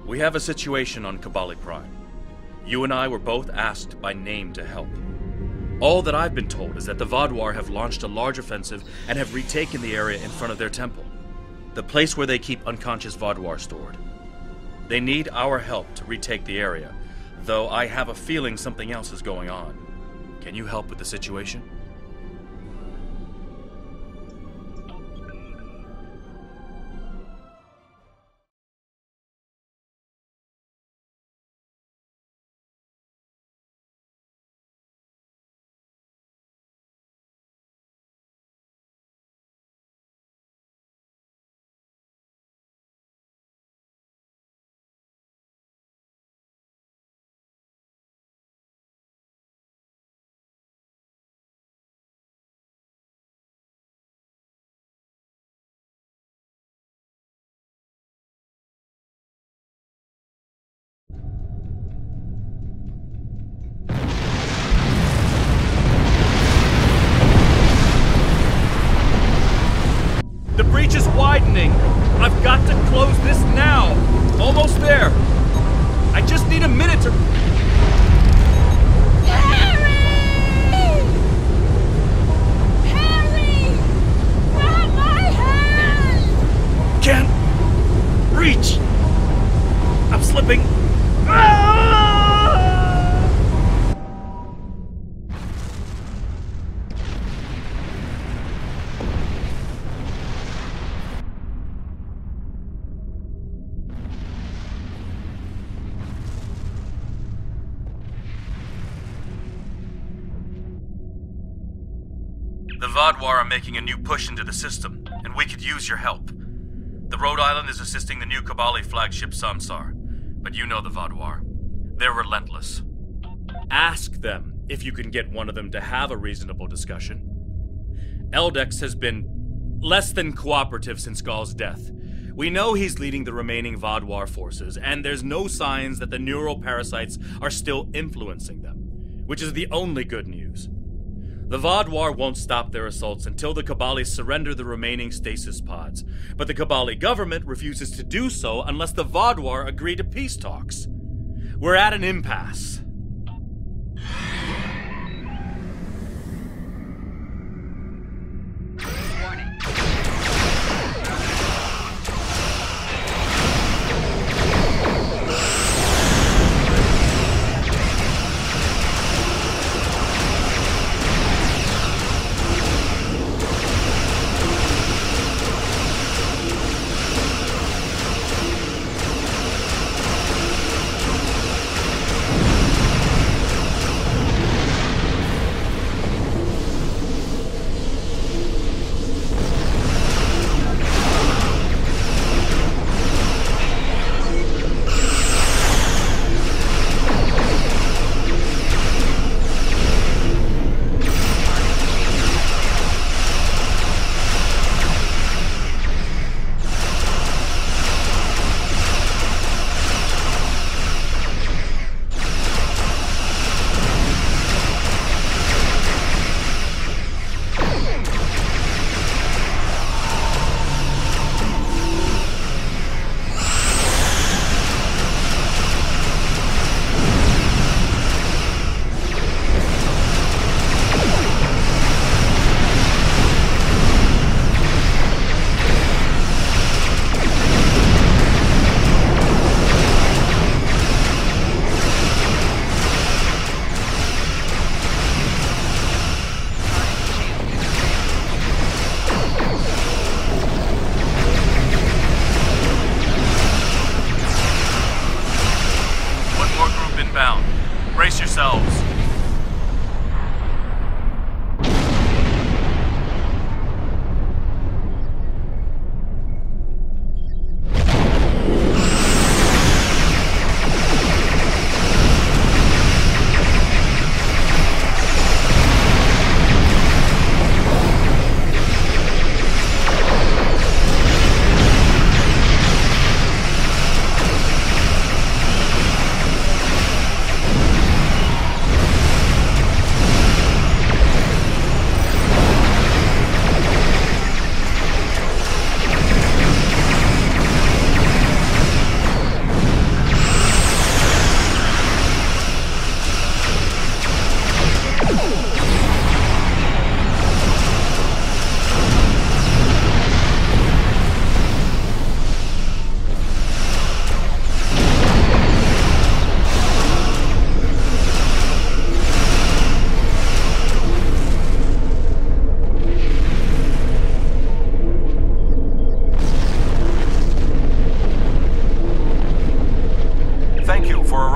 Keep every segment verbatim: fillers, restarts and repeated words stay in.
We have a situation on Kabali Prime. You and I were both asked by name to help. All that I've been told is that the Vaadwaur have launched a large offensive and have retaken the area in front of their temple, the place where they keep unconscious Vaadwaur stored. They need our help to retake the area, though I have a feeling something else is going on. Can you help with the situation? The breach is widening! I've got to close this now! Almost there! I just need a minute to... Harry! Harry! Grab my hand! Can't reach! I'm slipping! Ah! The Vaadwaur are making a new push into the system, and we could use your help. The Rhode Island is assisting the new Kabali flagship Samsar, but you know the Vaadwaur. They're relentless. Ask them if you can get one of them to have a reasonable discussion. Eldex has been less than cooperative since Gaul's death. We know he's leading the remaining Vaadwaur forces, and there's no signs that the neural parasites are still influencing them, which is the only good news. The Vaadwaur won't stop their assaults until the Kabali surrender the remaining stasis pods, but the Kabali government refuses to do so unless the Vaadwaur agree to peace talks. We're at an impasse. Brace yourselves.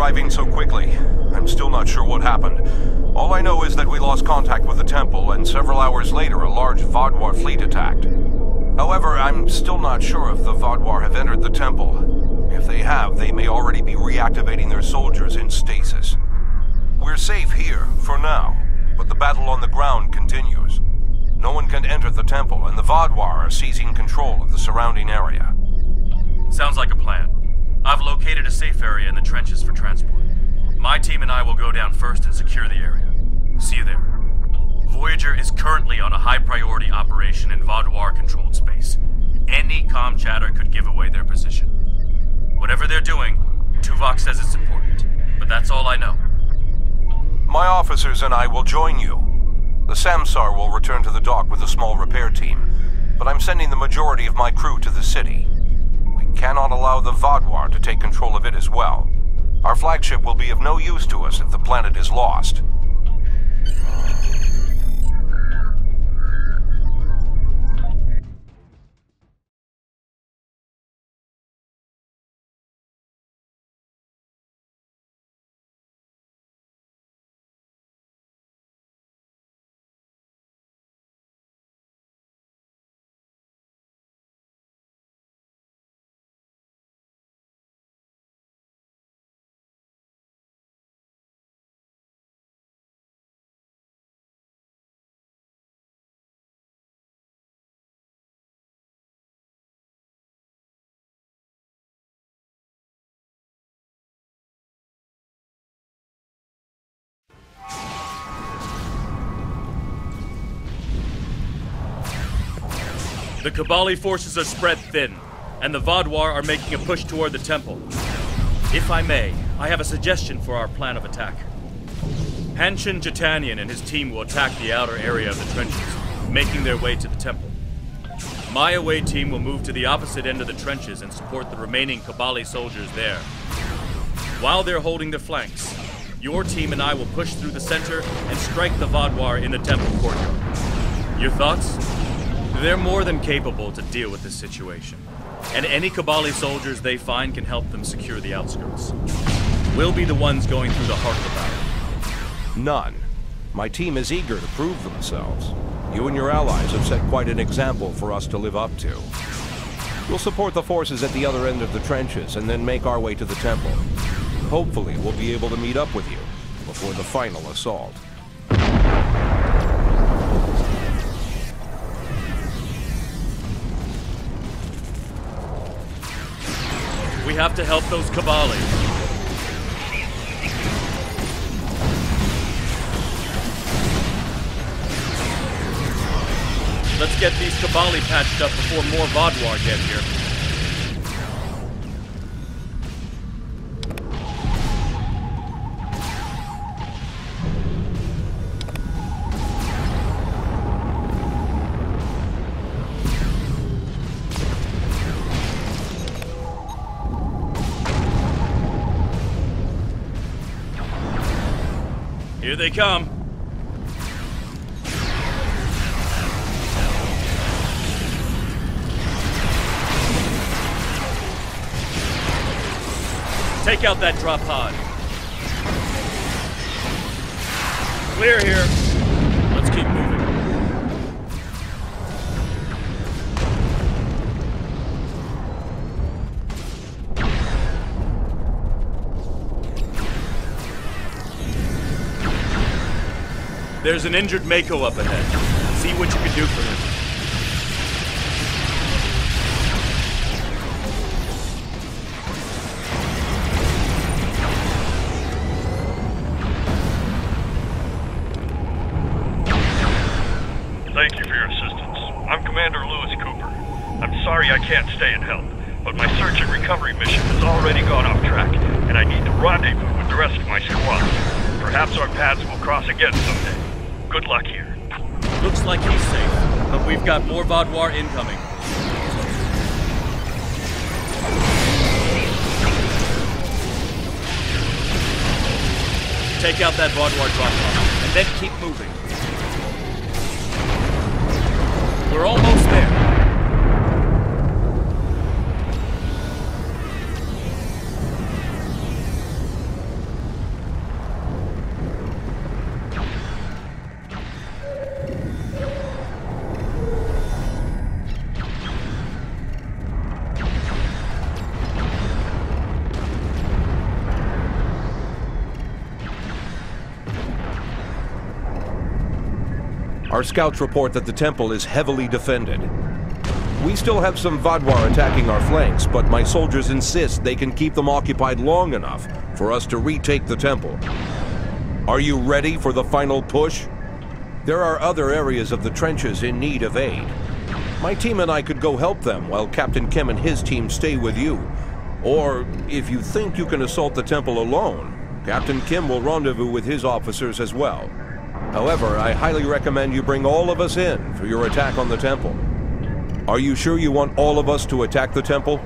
arriving so quickly. I'm still not sure what happened. All I know is that we lost contact with the temple, and several hours later a large Vaadwaur fleet attacked. However, I'm still not sure if the Vaadwaur have entered the temple. If they have, they may already be reactivating their soldiers in stasis. We're safe here, for now, but the battle on the ground continues. No one can enter the temple, and the Vaadwaur are seizing control of the surrounding area. Sounds like a plan. I've located a safe area in the trenches for transport. My team and I will go down first and secure the area. See you there. Voyager is currently on a high-priority operation in Vaadwaur-controlled space. Any comm chatter could give away their position. Whatever they're doing, Tuvok says it's important, but that's all I know. My officers and I will join you. The Samsar will return to the dock with a small repair team, but I'm sending the majority of my crew to the city. We cannot allow the Vaadwaur to take control of it as well. Our flagship will be of no use to us if the planet is lost. The Kabali forces are spread thin, and the Vaadwaur are making a push toward the temple. If I may, I have a suggestion for our plan of attack. Hanshin Jatanian and his team will attack the outer area of the trenches, making their way to the temple. My away team will move to the opposite end of the trenches and support the remaining Kabali soldiers there. While they're holding their flanks, your team and I will push through the center and strike the Vaadwaur in the temple courtyard. Your thoughts? They're more than capable to deal with this situation, and any Kabali soldiers they find can help them secure the outskirts. We'll be the ones going through the heart of the battle. None. My team is eager to prove themselves. You and your allies have set quite an example for us to live up to. We'll support the forces at the other end of the trenches and then make our way to the temple. Hopefully, we'll be able to meet up with you before the final assault. We have to help those Kabali. Let's get these Kabali patched up before more Vaadwaur get here. Here they come. Take out that drop pod. Clear here. Let's keep moving. There's an injured Mako up ahead. See what you can do for him. Thank you for your assistance. I'm Commander Lewis Cooper. I'm sorry I can't stay and help, but my search and recovery mission has already gone off track, and I need to rendezvous with the rest of my squad. Perhaps our paths will cross again someday. Good luck here. Looks like he's safe, but we've got more Vaadwaur incoming. Take out that Vaadwaur drop pod, and then keep moving. We're almost there. Our scouts report that the temple is heavily defended. We still have some Vaadwaur attacking our flanks, but my soldiers insist they can keep them occupied long enough for us to retake the temple. Are you ready for the final push? There are other areas of the trenches in need of aid. My team and I could go help them while Captain Kim and his team stay with you. Or, if you think you can assault the temple alone, Captain Kim will rendezvous with his officers as well. However, I highly recommend you bring all of us in for your attack on the temple. Are you sure you want all of us to attack the temple?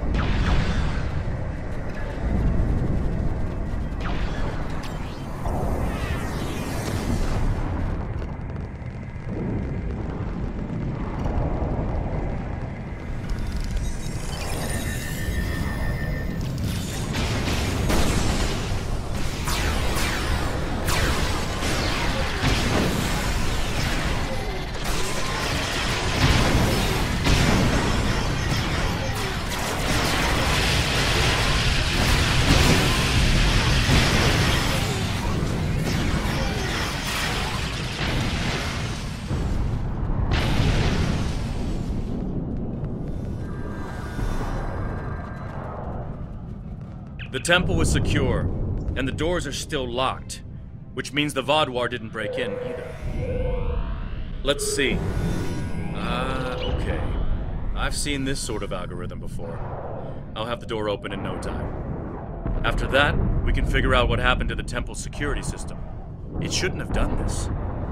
The temple is secure, and the doors are still locked, which means the Vaadwaur didn't break in either. Let's see. Ah, uh, okay. I've seen this sort of algorithm before. I'll have the door open in no time. After that, we can figure out what happened to the temple's security system. It shouldn't have done this.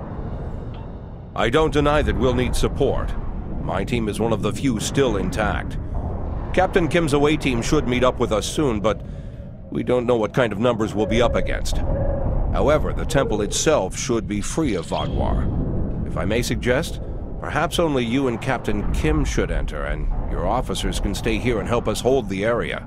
I don't deny that we'll need support. My team is one of the few still intact. Captain Kim's away team should meet up with us soon, but we don't know what kind of numbers we'll be up against. However, the temple itself should be free of Vaadwaur. If I may suggest, perhaps only you and Captain Kim should enter, and your officers can stay here and help us hold the area.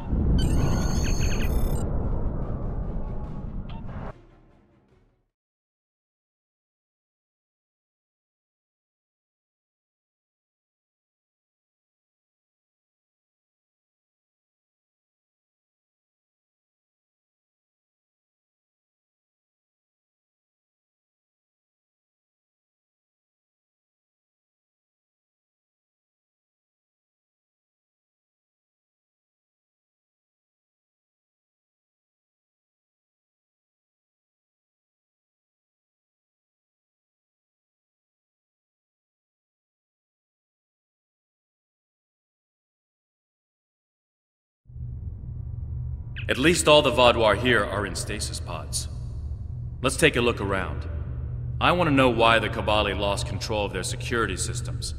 At least all the Vaadwaur here are in stasis pods. Let's take a look around. I want to know why the Kabali lost control of their security systems.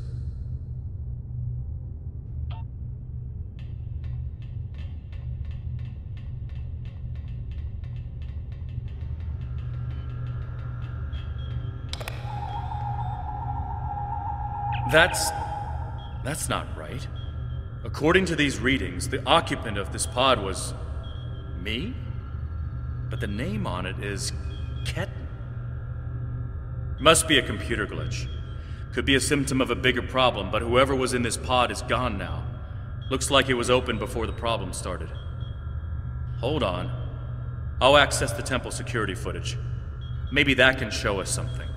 That's... that's not right. According to these readings, the occupant of this pod was... me? But the name on it is... Ketten. Must be a computer glitch. Could be a symptom of a bigger problem, but whoever was in this pod is gone now. Looks like it was open before the problem started. Hold on. I'll access the temple security footage. Maybe that can show us something.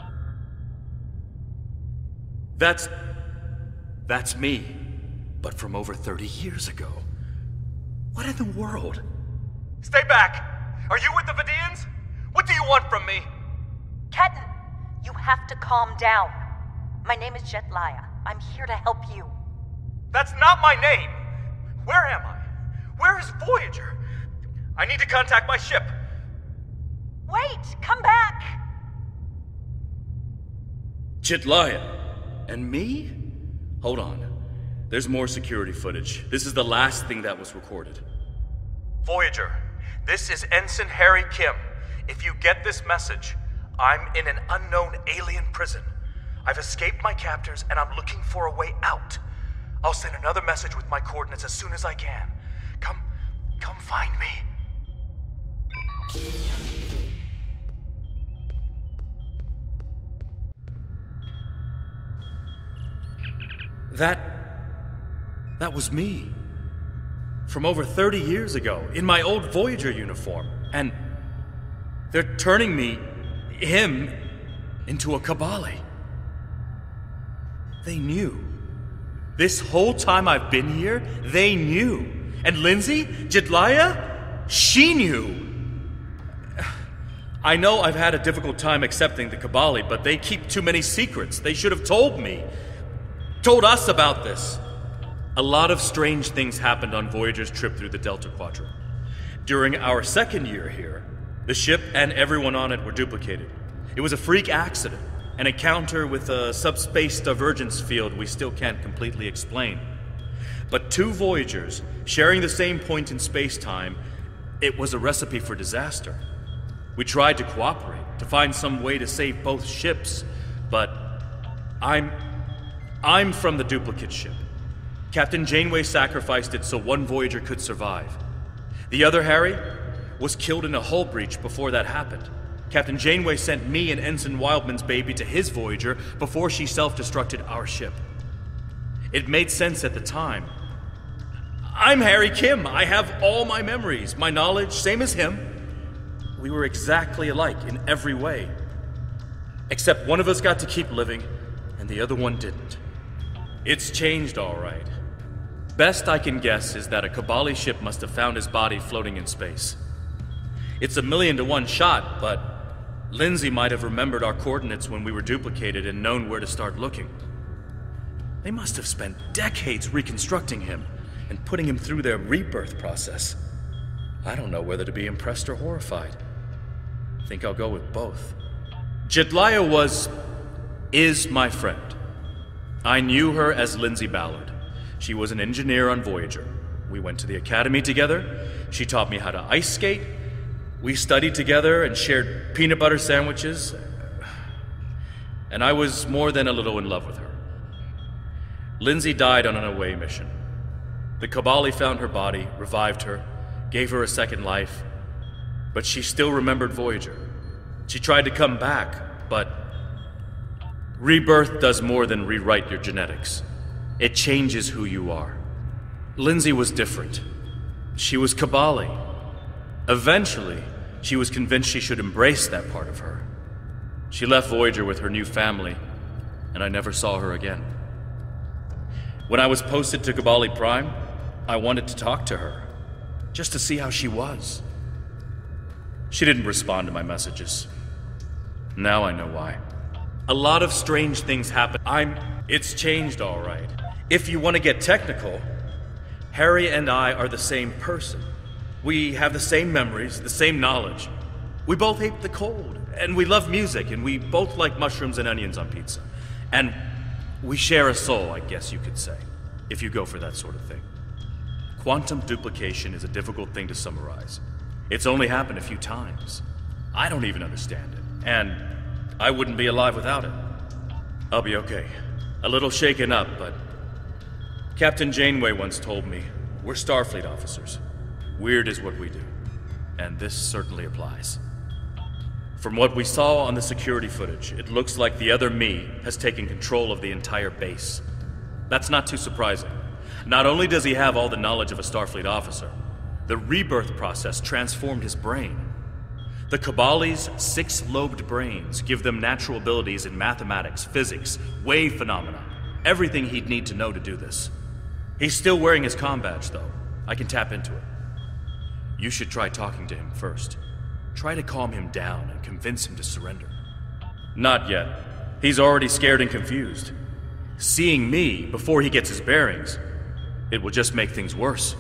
That's... that's me. But from over thirty years ago. What in the world? Stay back! Are you with the Vidians? What do you want from me? Ketten, you have to calm down. My name is Jetlaya. I'm here to help you. That's not my name! Where am I? Where is Voyager? I need to contact my ship. Wait! Come back! Jetlaya? And me? Hold on. There's more security footage. This is the last thing that was recorded. Voyager, this is Ensign Harry Kim. If you get this message, I'm in an unknown alien prison. I've escaped my captors and I'm looking for a way out. I'll send another message with my coordinates as soon as I can. Come, come find me. That... that was me. From over thirty years ago, in my old Voyager uniform. And they're turning me, him, into a Kabali. They knew. This whole time I've been here, they knew. And Lindsay, Jedliah, she knew. I know I've had a difficult time accepting the Kabali, but they keep too many secrets. They should have told me. Told us about this. A lot of strange things happened on Voyager's trip through the Delta Quadrant. During our second year here, the ship and everyone on it were duplicated. It was a freak accident, an encounter with a subspace divergence field we still can't completely explain. But two Voyagers, sharing the same point in space-time, it was a recipe for disaster. We tried to cooperate, to find some way to save both ships, but I'm... I'm from the duplicate ship. Captain Janeway sacrificed it so one Voyager could survive. The other, Harry, was killed in a hull breach before that happened. Captain Janeway sent me and Ensign Wildman's baby to his Voyager before she self-destructed our ship. It made sense at the time. I'm Harry Kim. I have all my memories, my knowledge, same as him. We were exactly alike in every way. Except one of us got to keep living, and the other one didn't. It's changed, all right. Best I can guess is that a Kabali ship must have found his body floating in space. It's a million to one shot, but Lindsay might have remembered our coordinates when we were duplicated and known where to start looking. They must have spent decades reconstructing him and putting him through their rebirth process. I don't know whether to be impressed or horrified. I think I'll go with both. Jedliah was... is my friend. I knew her as Lindsay Ballard. She was an engineer on Voyager. We went to the academy together. She taught me how to ice skate. We studied together and shared peanut butter sandwiches. And I was more than a little in love with her. Lindsay died on an away mission. The Kabali found her body, revived her, gave her a second life, but she still remembered Voyager. She tried to come back, but rebirth does more than rewrite your genetics. It changes who you are. Lindsay was different. She was Kabali. Eventually, she was convinced she should embrace that part of her. She left Voyager with her new family, and I never saw her again. When I was posted to Kabali Prime, I wanted to talk to her, just to see how she was. She didn't respond to my messages. Now I know why. A lot of strange things happen. I'm... It's changed, all right. If you want to get technical, Harry and I are the same person. We have the same memories, the same knowledge. We both hate the cold, and we love music, and we both like mushrooms and onions on pizza. And we share a soul, I guess you could say, if you go for that sort of thing. Quantum duplication is a difficult thing to summarize. It's only happened a few times. I don't even understand it, and I wouldn't be alive without it. I'll be okay. A little shaken up, but Captain Janeway once told me, we're Starfleet officers. Weird is what we do, and this certainly applies. From what we saw on the security footage, it looks like the other me has taken control of the entire base. That's not too surprising. Not only does he have all the knowledge of a Starfleet officer, the rebirth process transformed his brain. The Kabali's six-lobed brains give them natural abilities in mathematics, physics, wave phenomena, everything he'd need to know to do this. He's still wearing his comm badge, though. I can tap into it. You should try talking to him first. Try to calm him down and convince him to surrender. Not yet. He's already scared and confused. Seeing me before he gets his bearings, it will just make things worse.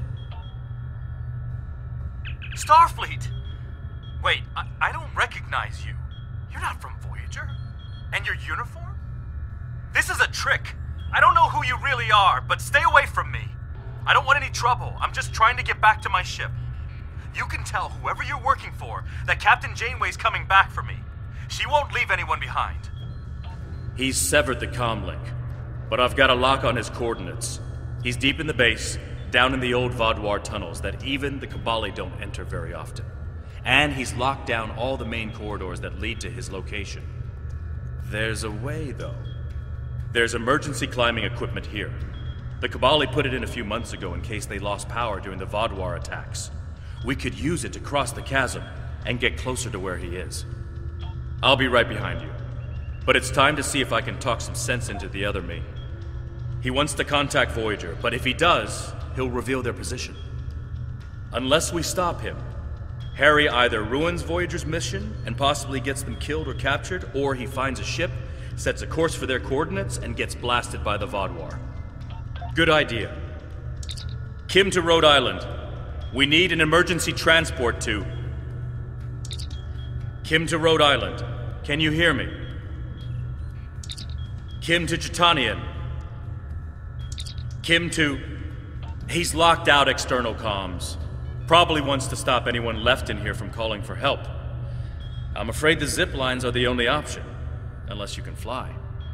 Starfleet! Wait, I, I don't recognize you. You're not from Voyager? And your uniform? This is a trick. I don't know who you really are, but stay away from me. I don't want any trouble. I'm just trying to get back to my ship. You can tell whoever you're working for that Captain Janeway's coming back for me. She won't leave anyone behind. He's severed the comm link, but I've got a lock on his coordinates. He's deep in the base, down in the old Vaadwaur tunnels that even the Kabali don't enter very often. And he's locked down all the main corridors that lead to his location. There's a way, though. There's emergency climbing equipment here. The Kabali put it in a few months ago in case they lost power during the Vaadwaur attacks. We could use it to cross the chasm and get closer to where he is. I'll be right behind you. But it's time to see if I can talk some sense into the other me. He wants to contact Voyager, but if he does, he'll reveal their position. Unless we stop him, Harry either ruins Voyager's mission and possibly gets them killed or captured, or he finds a ship, sets a course for their coordinates, and gets blasted by the Vaadwaur. Good idea. Kim to Rhode Island. We need an emergency transport to... Kim to Rhode Island. Can you hear me? Kim to Chitanian. Kim to... He's locked out external comms. Probably wants to stop anyone left in here from calling for help. I'm afraid the zip lines are the only option, unless you can fly.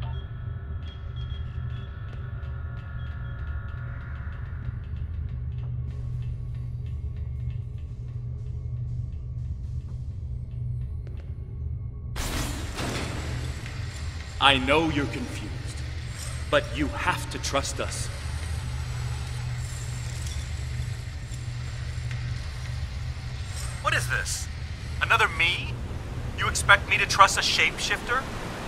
I know you're confused, but you have to trust us. What is this? Another me? You expect me to trust a shapeshifter?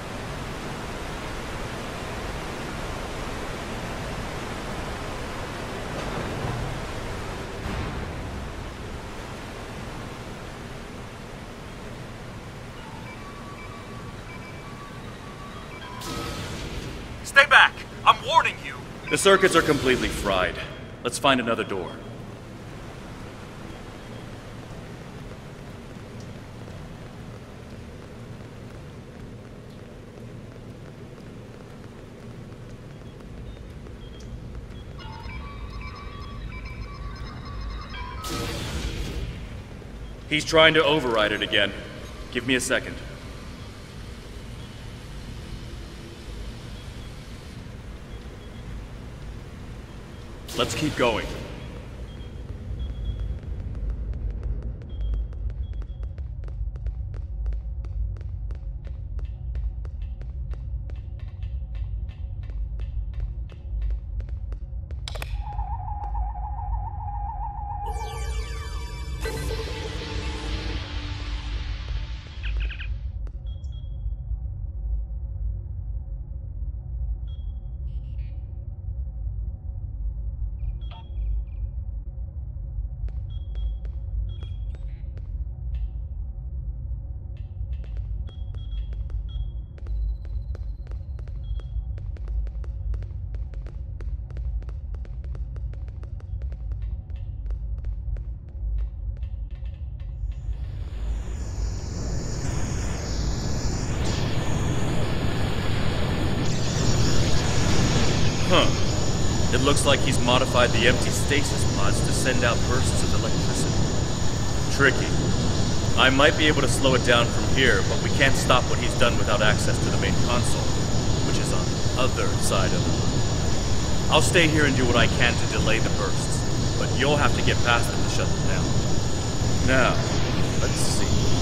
Stay back! I'm warning you! The circuits are completely fried. Let's find another door. He's trying to override it again. Give me a second. Let's keep going. Huh. It looks like he's modified the empty stasis pods to send out bursts of electricity. Tricky. I might be able to slow it down from here, but we can't stop what he's done without access to the main console, which is on the other side of it. I'll stay here and do what I can to delay the bursts, but you'll have to get past them to shut them down. Now, let's see.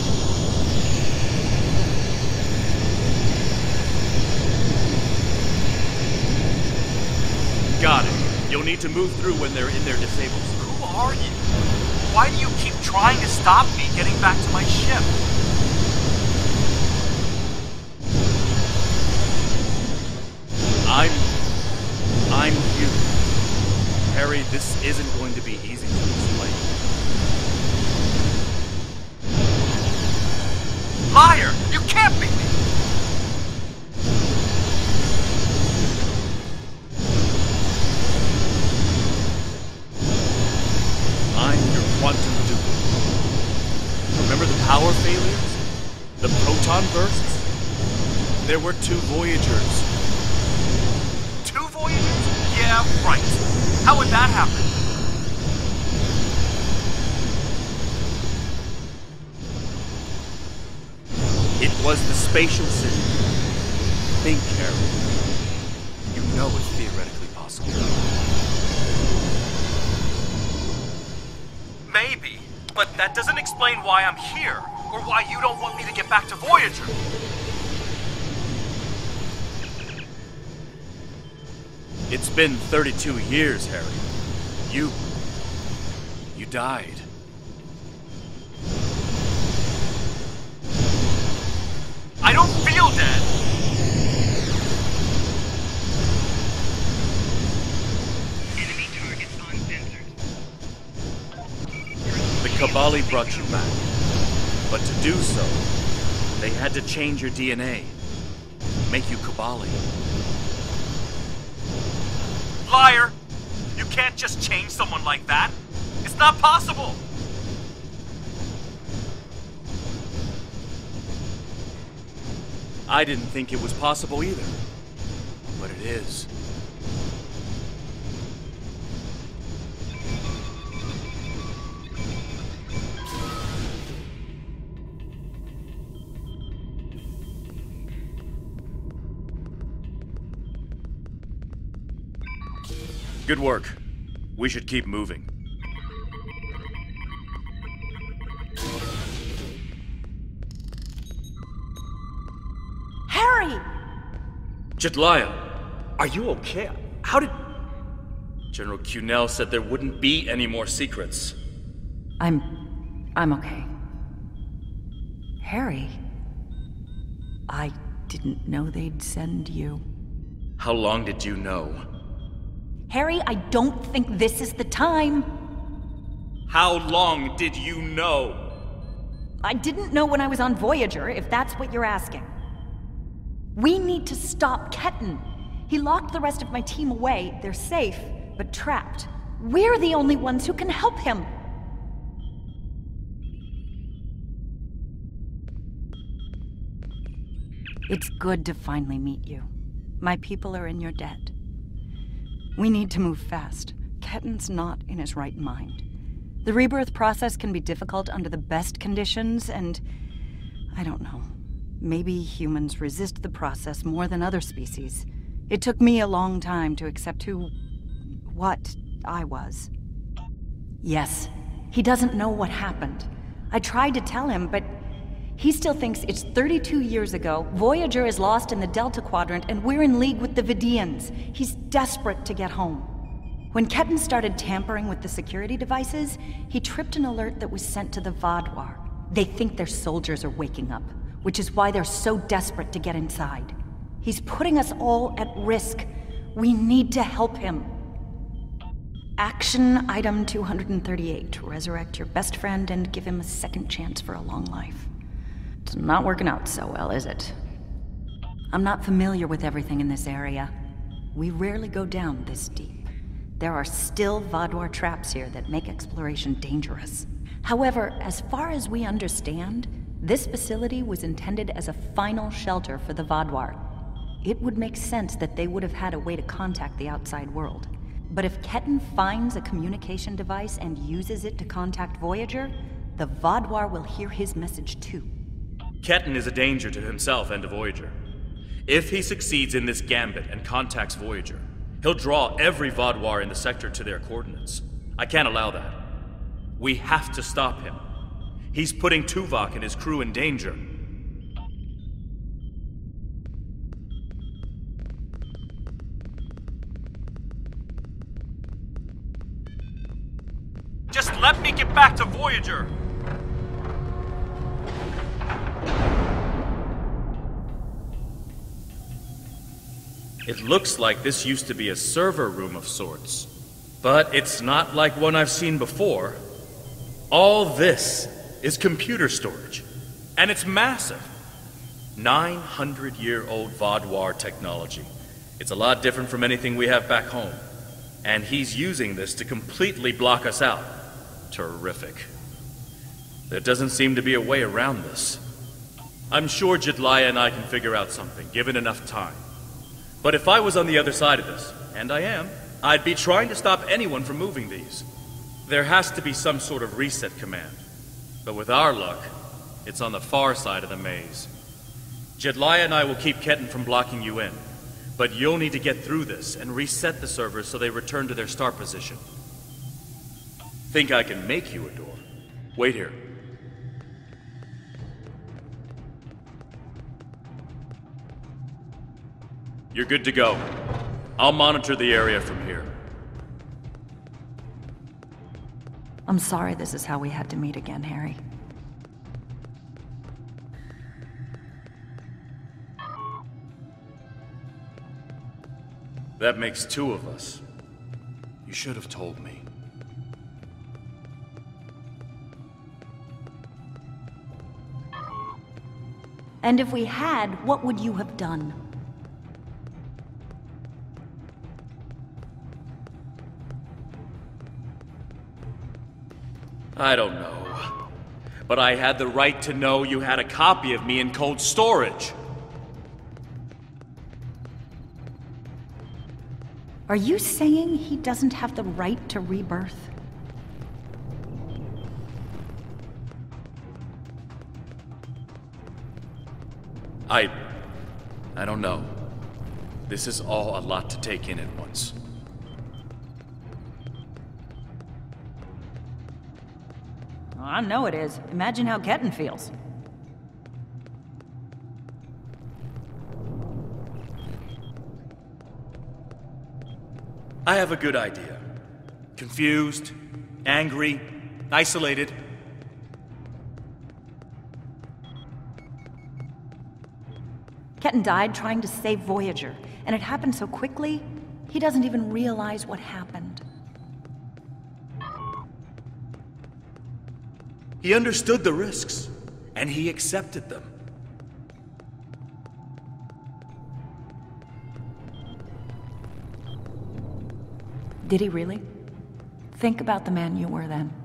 Got it. You'll need to move through when they're in their disables. Who are you? Why do you keep trying to stop me getting back to my ship? I'm... I'm you. Harry, this isn't going to be easy to explain. Liar! You can't be me! I'm your quantum duplicate. Remember the power failures? The proton bursts? There were two Voyagers. Two Voyagers? Yeah, right. How would that happen? It was the spatial city. Think, Harry. You know it's theoretically possible. Maybe, but that doesn't explain why I'm here, or why you don't want me to get back to Voyager. It's been thirty-two years, Harry. You... you died. I don't feel dead! Kabali brought you back. But to do so, they had to change your D N A. Make you Kabali. Liar! You can't just change someone like that. It's not possible! I didn't think it was possible either. But it is. Good work. We should keep moving. Harry! Jetlaya, are you okay? How did... General Cunell said there wouldn't be any more secrets. I'm... I'm okay. Harry? I didn't know they'd send you. How long did you know? Harry, I don't think this is the time. How long did you know? I didn't know when I was on Voyager, if that's what you're asking. We need to stop Ketan. He locked the rest of my team away. They're safe, but trapped. We're the only ones who can help him. It's good to finally meet you. My people are in your debt. We need to move fast. Ketan's not in his right mind. The rebirth process can be difficult under the best conditions, and I don't know. Maybe humans resist the process more than other species. It took me a long time to accept who... what I was. Yes, he doesn't know what happened. I tried to tell him, but he still thinks it's thirty-two years ago, Voyager is lost in the Delta Quadrant, and we're in league with the Vidians. He's desperate to get home. When Ketan started tampering with the security devices, he tripped an alert that was sent to the Vaadwaur. They think their soldiers are waking up, which is why they're so desperate to get inside. He's putting us all at risk. We need to help him. Action item two hundred thirty-eight. Resurrect your best friend and give him a second chance for a long life. It's not working out so well, is it? I'm not familiar with everything in this area. We rarely go down this deep. There are still Vaadwaur traps here that make exploration dangerous. However, as far as we understand, this facility was intended as a final shelter for the Vaadwaur. It would make sense that they would have had a way to contact the outside world. But if Ketan finds a communication device and uses it to contact Voyager, the Vaadwaur will hear his message too. Ketan is a danger to himself and to Voyager. If he succeeds in this gambit and contacts Voyager, he'll draw every Vaadwaur in the sector to their coordinates. I can't allow that. We have to stop him. He's putting Tuvok and his crew in danger. Just let me get back to Voyager! It looks like this used to be a server room of sorts. But it's not like one I've seen before. All this is computer storage. And it's massive. nine hundred year old Vaadwaur technology. It's a lot different from anything we have back home. And he's using this to completely block us out. Terrific. There doesn't seem to be a way around this. I'm sure Jetlaya and I can figure out something, given enough time. But if I was on the other side of this, and I am, I'd be trying to stop anyone from moving these. There has to be some sort of reset command. But with our luck, it's on the far side of the maze. Jetlaya and I will keep Ketan from blocking you in. But you'll need to get through this and reset the servers so they return to their start position. Think I can make you a door? Wait here. You're good to go. I'll monitor the area from here. I'm sorry this is how we had to meet again, Harry. That makes two of us. You should have told me. And if we had, what would you have done? I don't know. But I had the right to know you had a copy of me in cold storage. Are you saying he doesn't have the right to rebirth? I... I don't know. This is all a lot to take in at once. I know it is. Imagine how Ketten feels. I have a good idea. Confused, angry, isolated. Ketten died trying to save Voyager, and it happened so quickly, he doesn't even realize what happened. He understood the risks, and he accepted them. Did he really? Think about the man you were then.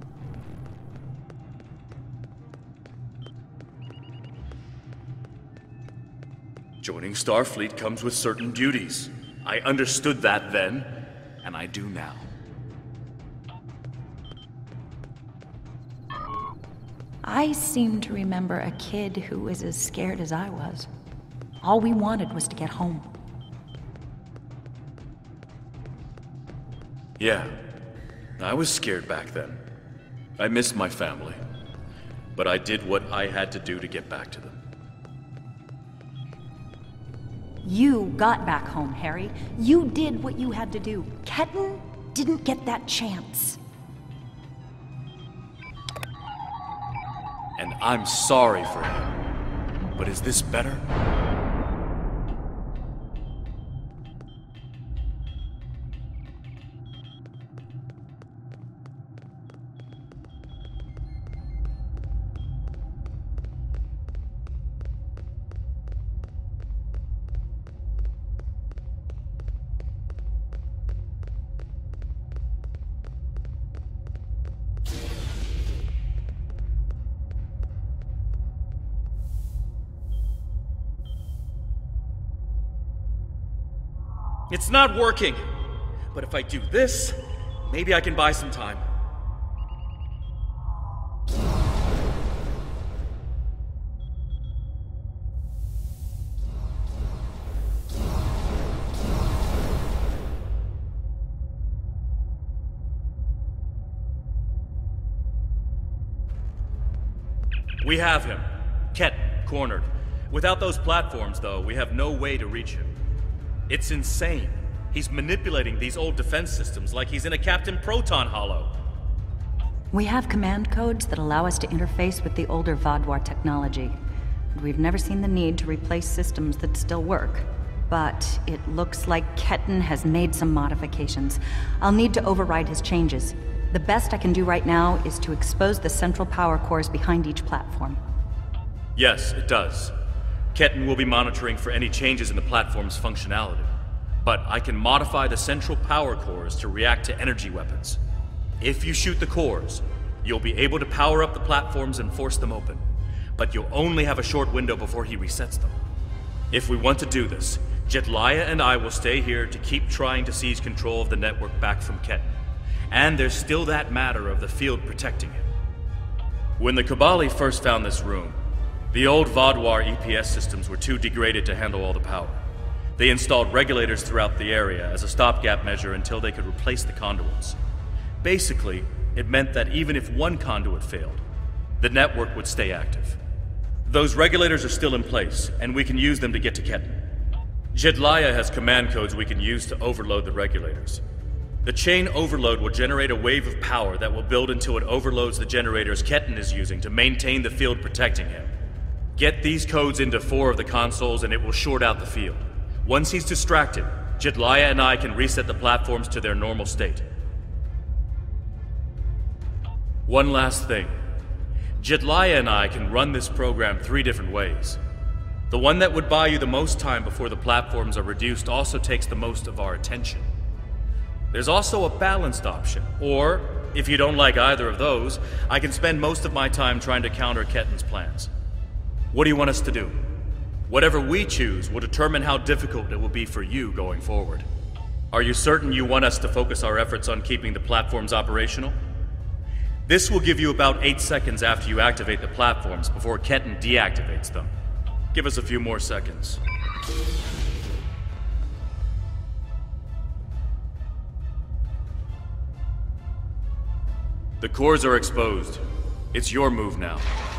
Joining Starfleet comes with certain duties. I understood that then, and I do now. I seem to remember a kid who was as scared as I was. All we wanted was to get home. Yeah, I was scared back then. I missed my family. But I did what I had to do to get back to them. You got back home, Harry. You did what you had to do. Ketten didn't get that chance. And I'm sorry for him. But is this better? It's not working. But if I do this, maybe I can buy some time. We have him. Ketten, cornered. Without those platforms, though, we have no way to reach him. It's insane. He's manipulating these old defense systems like he's in a Captain Proton Hollow. We have command codes that allow us to interface with the older Vaadwaur technology. We've never seen the need to replace systems that still work. But it looks like Ketten has made some modifications. I'll need to override his changes. The best I can do right now is to expose the central power cores behind each platform. Yes, it does. Ketten will be monitoring for any changes in the platform's functionality. But I can modify the central power cores to react to energy weapons. If you shoot the cores, you'll be able to power up the platforms and force them open. But you'll only have a short window before he resets them. If we want to do this, Jedliah and I will stay here to keep trying to seize control of the network back from Ketten. And there's still that matter of the field protecting him. When the Kabali first found this room, the old Vaadwaur E P S systems were too degraded to handle all the power. They installed regulators throughout the area as a stopgap measure until they could replace the conduits. Basically, it meant that even if one conduit failed, the network would stay active. Those regulators are still in place, and we can use them to get to Ketten. Jedliah has command codes we can use to overload the regulators. The chain overload will generate a wave of power that will build until it overloads the generators Ketten is using to maintain the field protecting him. Get these codes into four of the consoles and it will short out the field. Once he's distracted, Jedliah and I can reset the platforms to their normal state. One last thing. Jedliah and I can run this program three different ways. The one that would buy you the most time before the platforms are reduced also takes the most of our attention. There's also a balanced option, or, if you don't like either of those, I can spend most of my time trying to counter Ketten's plans. What do you want us to do? Whatever we choose will determine how difficult it will be for you going forward. Are you certain you want us to focus our efforts on keeping the platforms operational? This will give you about eight seconds after you activate the platforms before Ketten deactivates them. Give us a few more seconds. The cores are exposed. It's your move now.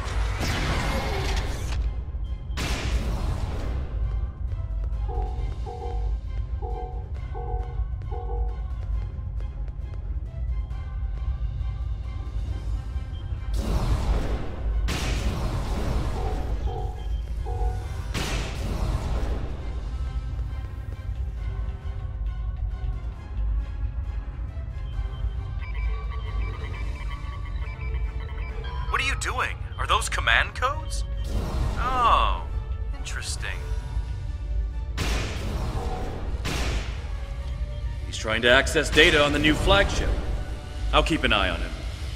What are you doing? Are those command codes? Oh, interesting. He's trying to access data on the new flagship. I'll keep an eye on him.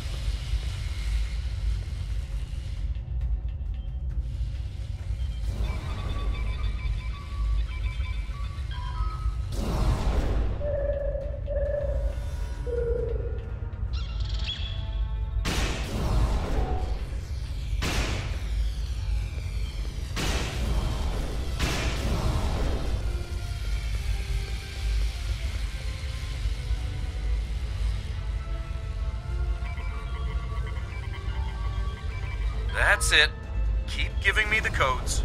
That's it. Keep giving me the codes.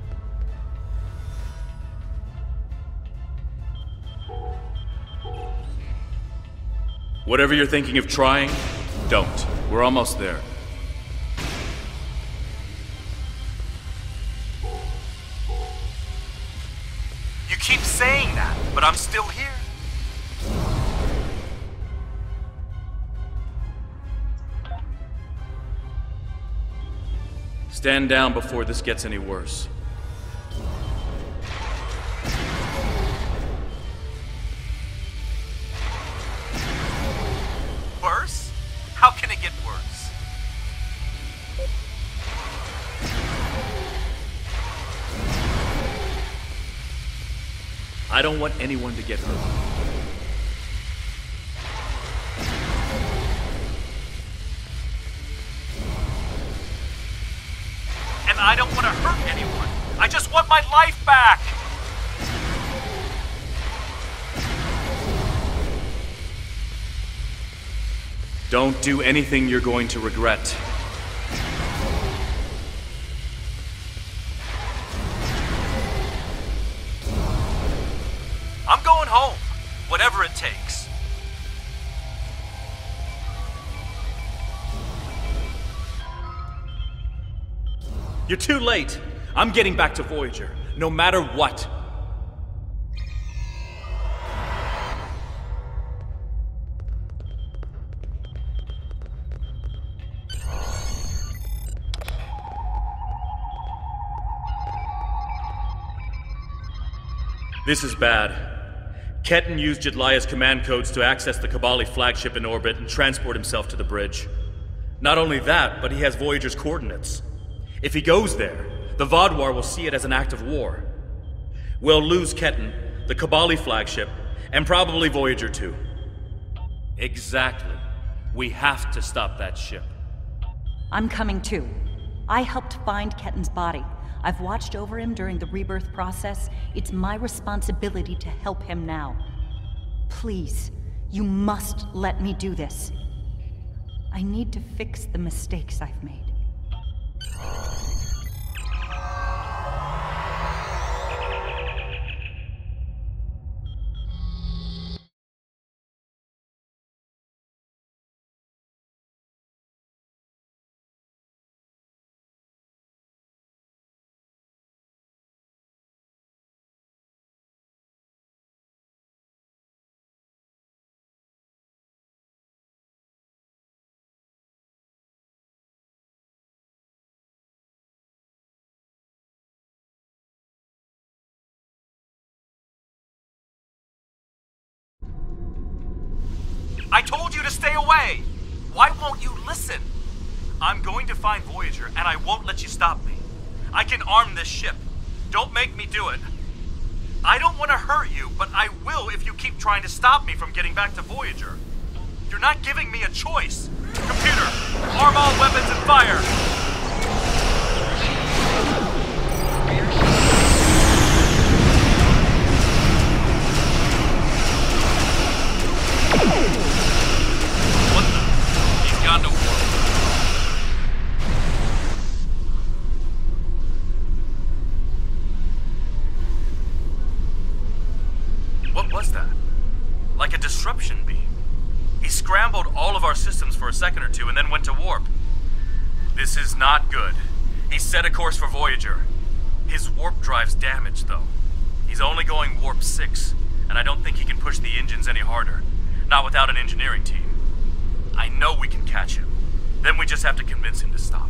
Whatever you're thinking of trying, don't. We're almost there. You keep saying that, but I'm still here. Stand down before this gets any worse. Worse? How can it get worse? I don't want anyone to get hurt. And I don't want to hurt anyone. I just want my life back. Don't do anything you're going to regret. I'm going home, whatever it takes. You're too late. I'm getting back to Voyager, no matter what. This is bad. Ketten used Jedlia's command codes to access the Kabali flagship in orbit and transport himself to the bridge. Not only that, but he has Voyager's coordinates. If he goes there, the Vaadwaur will see it as an act of war. We'll lose Ketten, the Kabali flagship, and probably Voyager too. Exactly. We have to stop that ship. I'm coming too. I helped find Ketten's body. I've watched over him during the rebirth process. It's my responsibility to help him now. Please, you must let me do this. I need to fix the mistakes I've made. I told you to stay away! Why won't you listen? I'm going to find Voyager, and I won't let you stop me. I can arm this ship. Don't make me do it. I don't want to hurt you, but I will if you keep trying to stop me from getting back to Voyager. You're not giving me a choice. Computer, arm all weapons and fire! What the? He's gone to war. What was that? Like a disruption beam. He scrambled all of our systems for a second or two and then went to warp. This is not good. He set a course for Voyager. His warp drive's damaged, though. He's only going warp six, and I don't think he can push the engines any harder. Not without an engineering team. I know we can catch him. Then we just have to convince him to stop.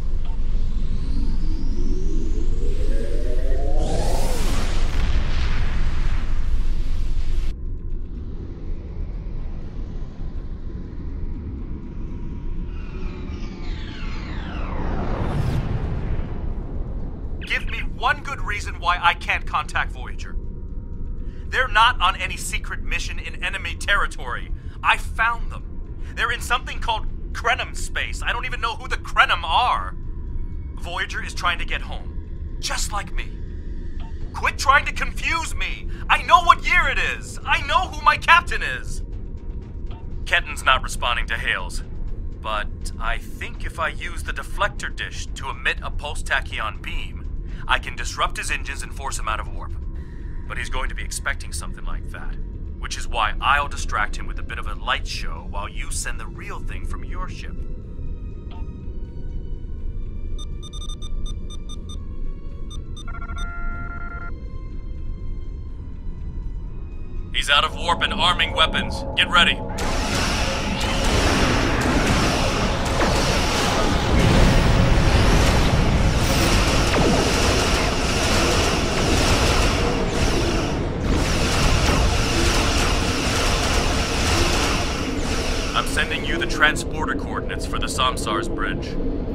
Give me one good reason why I can't contact Voyager. They're not on any secret mission in enemy territory. I found them. They're in something called Krenim space. I don't even know who the Krenim are. Voyager is trying to get home. Just like me. Quit trying to confuse me. I know what year it is. I know who my captain is. Ketten's not responding to hails. But I think if I use the deflector dish to emit a pulse tachyon beam, I can disrupt his engines and force him out of warp. But he's going to be expecting something like that, which is why I'll distract him with a bit of a light show while you send the real thing from your ship. He's out of warp and arming weapons. Get ready. I'm sending you the transporter coordinates for the Samsar's bridge.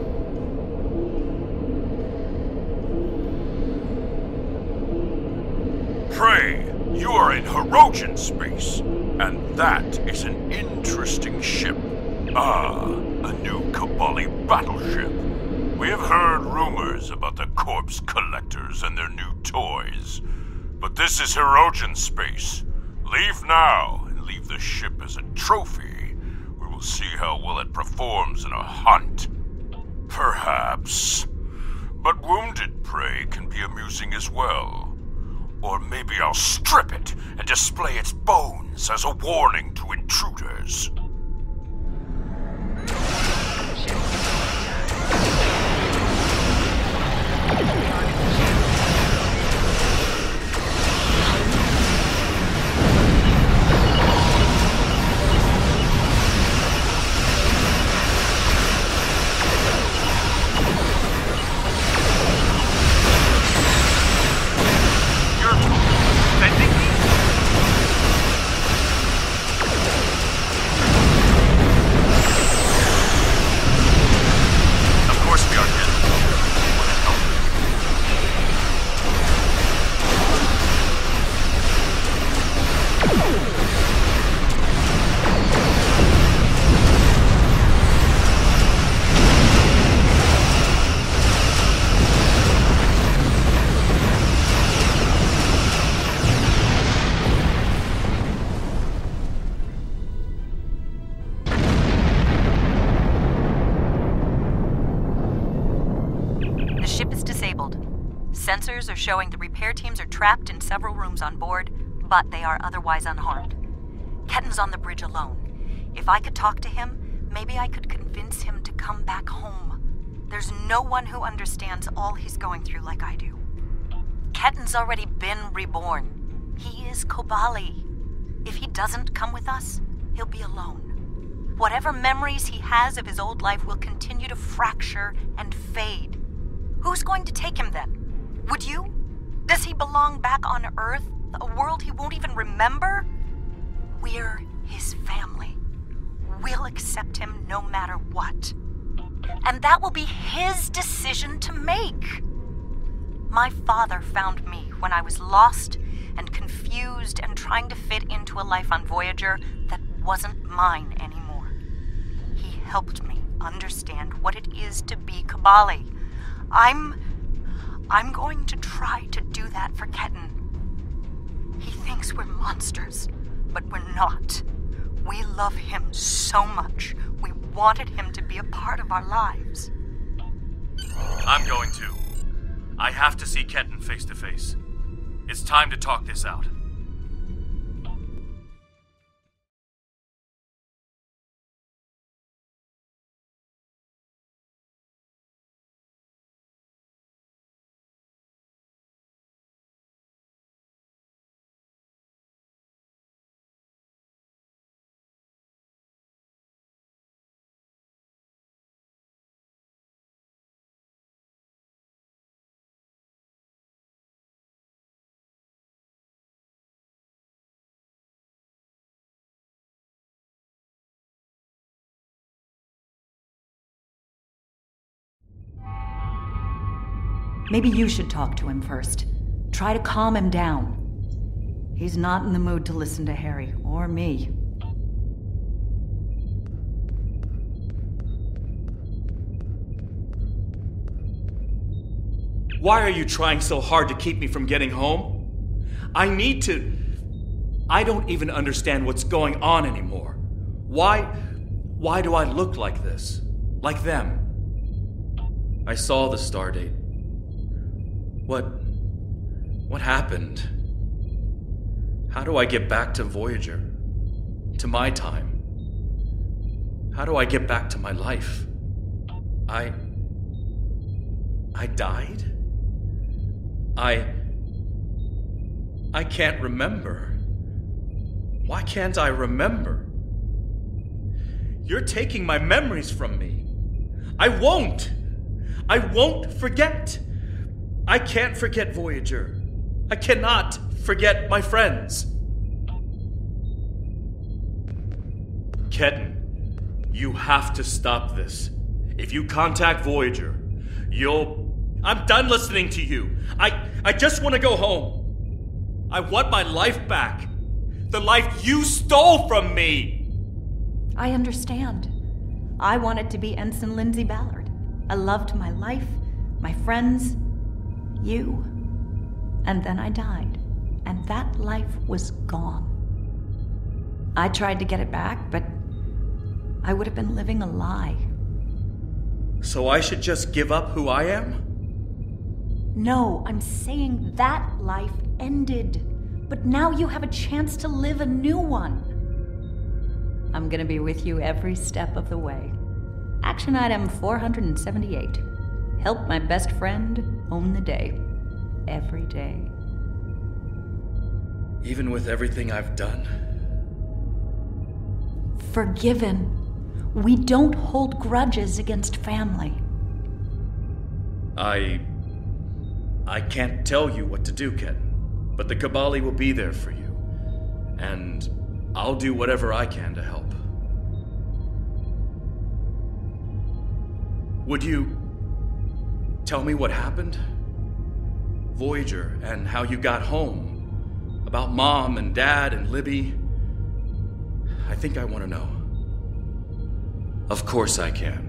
Prey, you are in Hirogen space, and that is an interesting ship. Ah, a new Cabali battleship. We have heard rumors about the corpse collectors and their new toys, but this is Hirogen space. Leave now and leave the ship as a trophy. We'll see how well it performs in a hunt. Perhaps. But wounded prey can be amusing as well. Or maybe I'll strip it and display its bones as a warning to intruders. Sensors are showing the repair teams are trapped in several rooms on board, but they are otherwise unharmed. Ketten's on the bridge alone. If I could talk to him, maybe I could convince him to come back home. There's no one who understands all he's going through like I do. Ketten's already been reborn. He is Cabali. If he doesn't come with us, he'll be alone. Whatever memories he has of his old life will continue to fracture and fade. Who's going to take him then? Would you? Does he belong back on Earth? A world he won't even remember? We're his family. we'll accept him no matter what. And that will be his decision to make. My father found me when I was lost and confused and trying to fit into a life on Voyager that wasn't mine anymore. He helped me understand what it is to be Kabali. I'm... I'm going to try to do that for Ketan. He thinks we're monsters, but we're not. We love him so much. We wanted him to be a part of our lives. I'm going to. I have to see Ketan face to face. It's time to talk this out. Maybe you should talk to him first. Try to calm him down. He's not in the mood to listen to Harry, or me. Why are you trying so hard to keep me from getting home? I need to... I don't even understand what's going on anymore. Why... Why do I look like this? Like them? I saw the stardate. What... What happened? How do I get back to Voyager? To my time? How do I get back to my life? I... I died? I... I can't remember. Why can't I remember? You're taking my memories from me. I won't! I won't forget! I can't forget Voyager. I cannot forget my friends. Ketan, you have to stop this. If you contact Voyager, you'll... I'm done listening to you. I, I just want to go home. I want my life back. The life you stole from me. I understand. I wanted to be Ensign Lindsay Ballard. I loved my life, my friends, you. And then I died, and that life was gone. I tried to get it back, but I would have been living a lie. So I should just give up who I am? No, I'm saying that life ended. But now you have a chance to live a new one. I'm gonna be with you every step of the way. Action item four hundred seventy-eight. Help my best friend own the day. Every day. Even with everything I've done? Forgiven. We don't hold grudges against family. I... I can't tell you what to do, Ketan. But the Kabali will be there for you. And I'll do whatever I can to help. Would you tell me what happened? Voyager, and how you got home. About Mom and Dad and Libby. I think I want to know. Of course I can.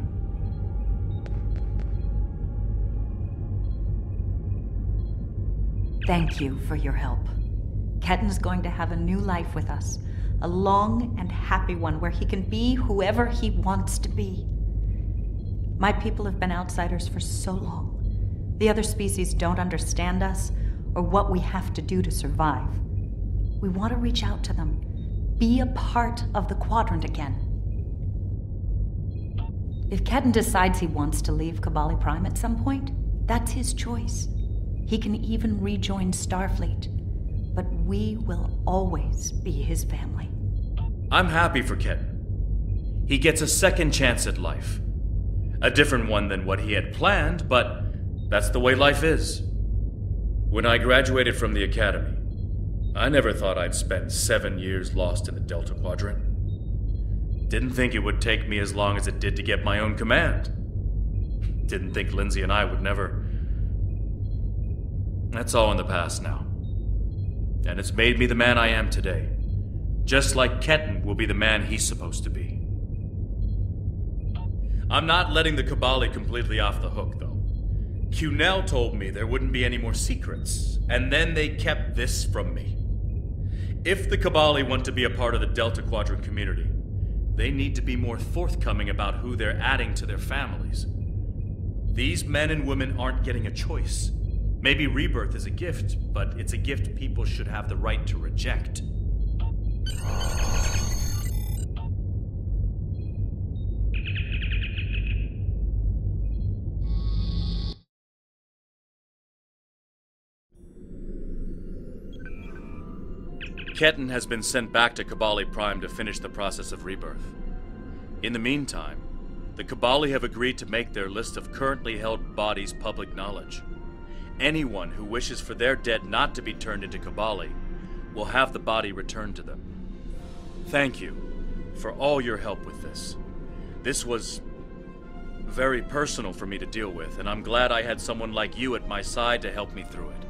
Thank you for your help. Ketan's going to have a new life with us. A long and happy one where he can be whoever he wants to be. My people have been outsiders for so long. The other species don't understand us or what we have to do to survive. We want to reach out to them. Be a part of the Quadrant again. If Ketan decides he wants to leave Kabali Prime at some point, that's his choice. He can even rejoin Starfleet, but we will always be his family. I'm happy for Ketan. He gets a second chance at life. A different one than what he had planned, but that's the way life is. When I graduated from the academy, I never thought I'd spend seven years lost in the Delta Quadrant. Didn't think it would take me as long as it did to get my own command. Didn't think Lindsay and I would never... That's all in the past now. And it's made me the man I am today. Just like Ketten will be the man he's supposed to be. I'm not letting the Kabali completely off the hook, though. Cunell told me there wouldn't be any more secrets, and then they kept this from me. If the Kabali want to be a part of the Delta Quadrant community, they need to be more forthcoming about who they're adding to their families. These men and women aren't getting a choice. Maybe rebirth is a gift, but it's a gift people should have the right to reject. Ketten has been sent back to Kabali Prime to finish the process of rebirth. In the meantime, the Kabali have agreed to make their list of currently held bodies public knowledge. Anyone who wishes for their dead not to be turned into Kabali will have the body returned to them. Thank you for all your help with this. This was very personal for me to deal with, and I'm glad I had someone like you at my side to help me through it.